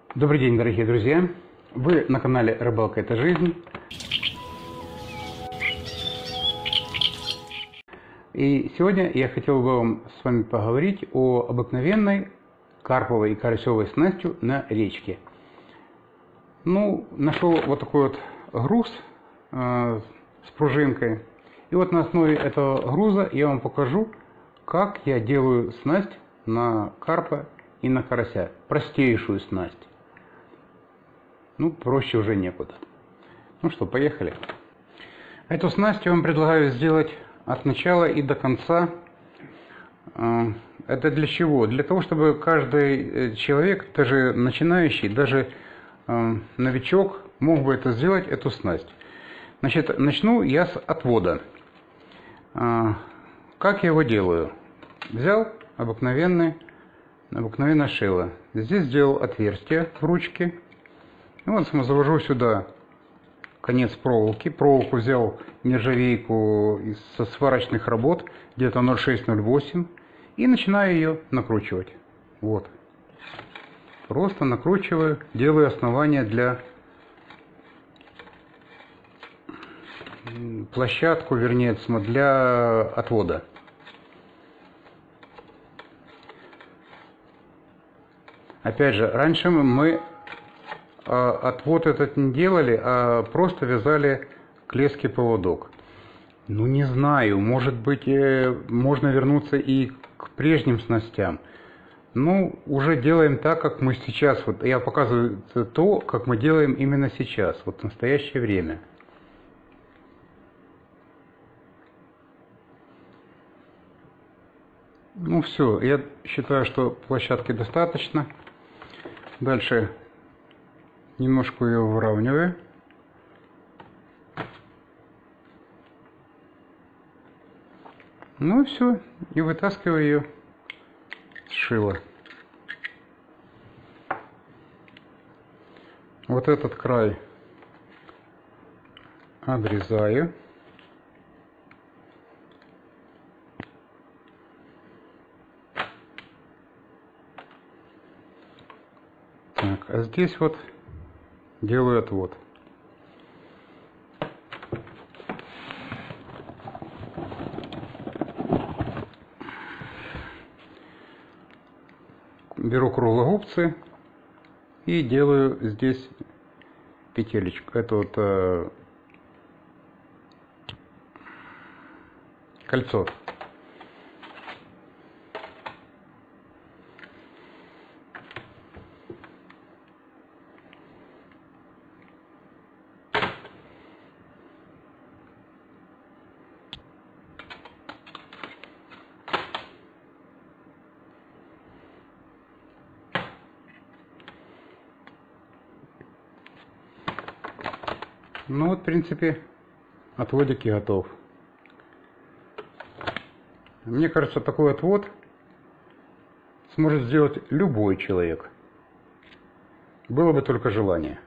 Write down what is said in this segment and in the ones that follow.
Добрый день, дорогие друзья! Вы на канале Рыбалка — это жизнь. И сегодня я хотел бы вам с вами поговорить о обыкновенной карповой и карасевой снасти на речке. Нашел вот такой вот груз с пружинкой. И вот на основе этого груза я вам покажу, как я делаю снасть на карпа и на карася. Простейшую снасть. Проще уже некуда. Поехали. Эту снасть я вам предлагаю сделать от начала и до конца. Это для чего? Для того, чтобы каждый человек, даже начинающий, даже новичок, мог бы это сделать, эту снасть. Значит, начну я с отвода. Как я его делаю? Взял обыкновенное шило. Здесь сделал отверстие в ручке. И вот завожу сюда конец проволоки. Проволоку взял нержавейку со сварочных работ, где-то 0,6-0,8. И начинаю ее накручивать. Вот. Просто накручиваю, делаю основание площадку, вернее, для отвода. Опять же, раньше мы отвод этот не делали, а просто вязали к леске поводок. Не знаю, может быть, можно вернуться и к прежним снастям. Уже делаем так, как мы сейчас. Вот я показываю то, как мы делаем именно сейчас, вот в настоящее время. Все, я считаю, что площадки достаточно. Дальше немножко ее выравниваю. Все, и вытаскиваю ее с шила. Вот этот край обрезаю. Так, а здесь вот делаю отвод. Беру круглогубцы и делаю здесь петелечку. Это вот кольцо. В принципе, отводик и готов. Мне кажется, такой отвод сможет сделать любой человек. Было бы только желание.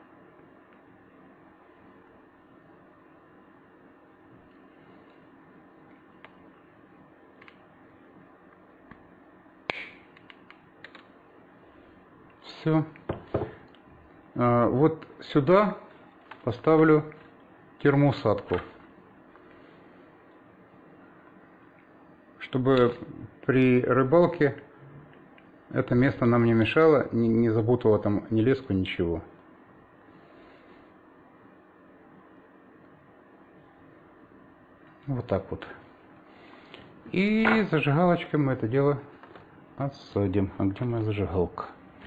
Все. Вот сюда поставлю термоусадку, чтобы при рыбалке это место нам не мешало, не запутало там ни леску, ничего. Вот так вот. И зажигалочкой мы это дело отсадим. А где моя зажигалка?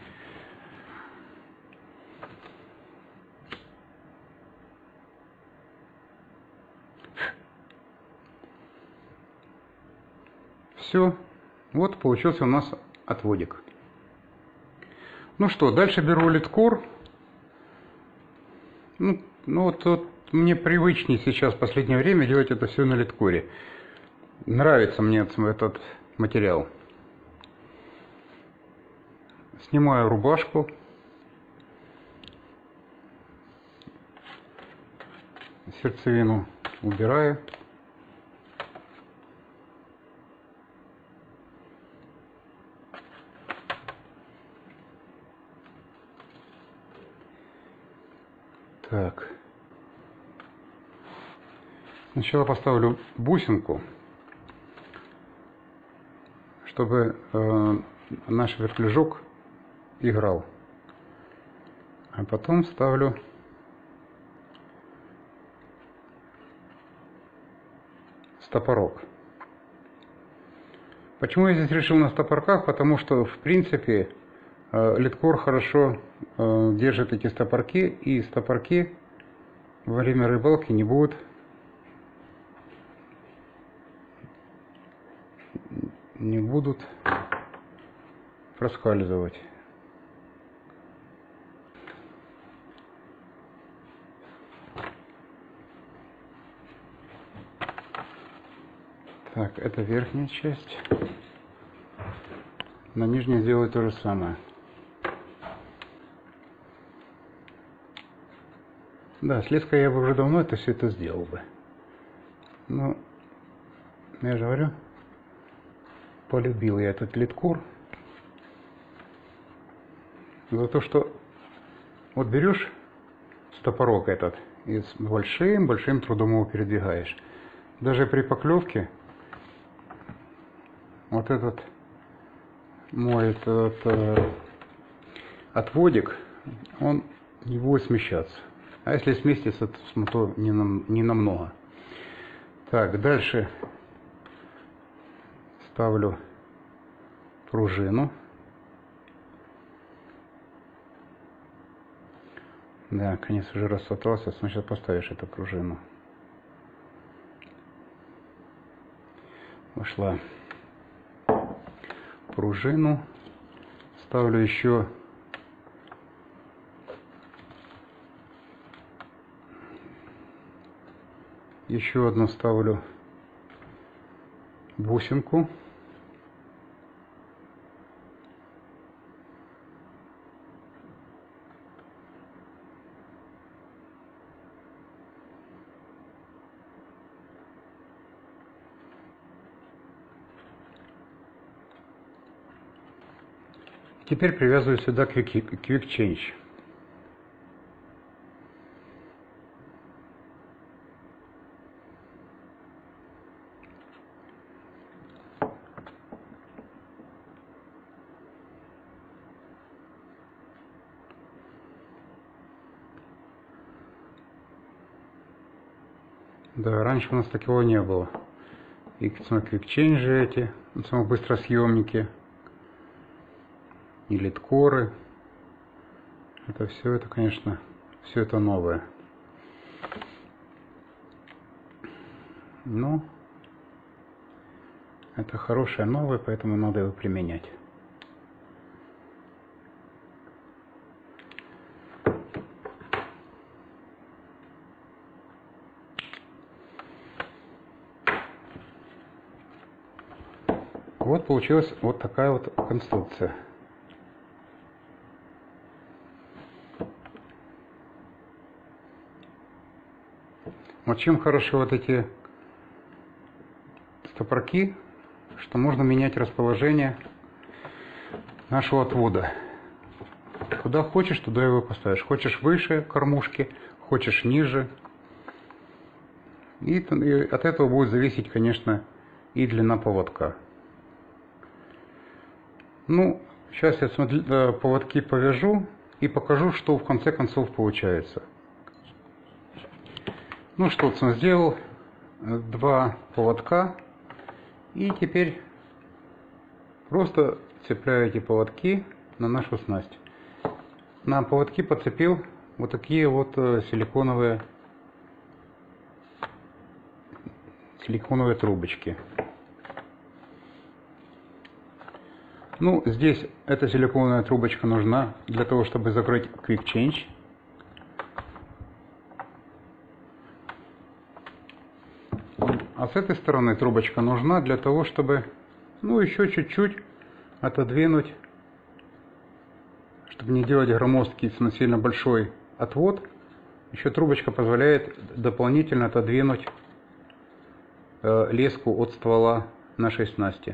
Все. Вот получился у нас отводик. Дальше беру литкор. Вот мне привычнее сейчас в последнее время делать это все на литкоре. Нравится мне этот материал. Снимаю рубашку. Сердцевину убираю. Так. Сначала поставлю бусинку, чтобы наш вертлюжок играл. А потом ставлю стопорок. Почему я здесь решил на стопорках? Потому что, в принципе, литкор хорошо держит эти стопорки, и стопорки во время рыбалки не будут проскальзывать. Так, это верхняя часть. На нижней сделаю то же самое. Да, с леской я бы уже давно все это сделал бы. Но, я же говорю, полюбил я этот литкор. За то, что вот берешь стопорок этот и с большим трудом его передвигаешь. Даже при поклевке вот этот мой отводик, он не будет смещаться. А если сместится, то не намного. Так, дальше ставлю пружину. Да, конец уже рассосался, сначала поставишь эту пружину. Вошла пружину. Ставлю еще одну ставлю бусинку. Теперь привязываю сюда Quick Change. Да, раньше у нас такого не было. И Quick Change эти, самые быстросъемники, и литкоры. Это все, это, конечно, все это новое. Но это хорошее новое, поэтому надо его применять. Вот получилась вот такая вот конструкция. Вот чем хороши вот эти стопорки, что можно менять расположение нашего отвода. Куда хочешь, туда его поставишь. Хочешь выше кормушки, хочешь ниже. И от этого будет зависеть, конечно, и длина поводка. Ну, сейчас я поводки повяжу и покажу, что в конце концов получается. Ну что, сделал 2 поводка. И теперь просто цепляю эти поводки на нашу снасть. На поводки подцепил вот такие вот силиконовые трубочки. Ну, здесь эта силиконовая трубочка нужна для того, чтобы закрыть Quick Change. А с этой стороны трубочка нужна для того, чтобы, ну, еще чуть-чуть отодвинуть, чтобы не делать громоздкий, сильно большой отвод. Еще трубочка позволяет дополнительно отодвинуть леску от ствола нашей снасти.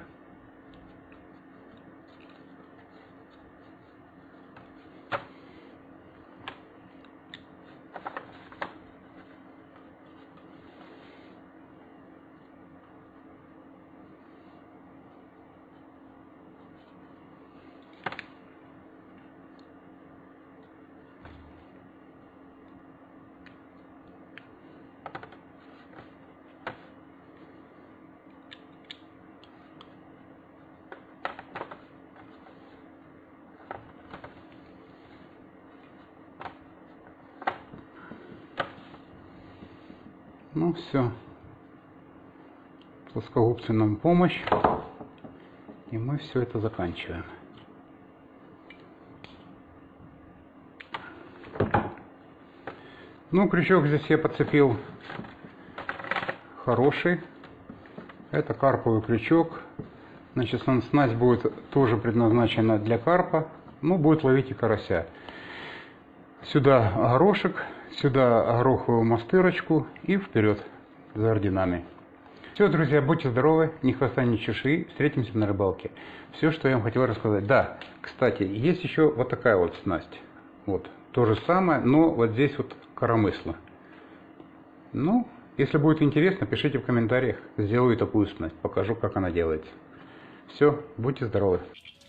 Ну все. Плоскогубцы нам в помощь. И мы все это заканчиваем. Ну, крючок здесь я подцепил хороший. Это карповый крючок. Значит, снасть будет тоже предназначена для карпа. Ну, будет ловить и карася. Сюда горошек, сюда гороховую мастырочку и вперед за орденами. Все, друзья, будьте здоровы, ни хвоста, ни чешуи. Встретимся на рыбалке. Все, что я вам хотел рассказать. Да, кстати, есть еще вот такая вот снасть. Вот, то же самое, но вот здесь вот коромысло. Ну, если будет интересно, пишите в комментариях. Сделаю такую снасть, покажу, как она делается. Все, будьте здоровы.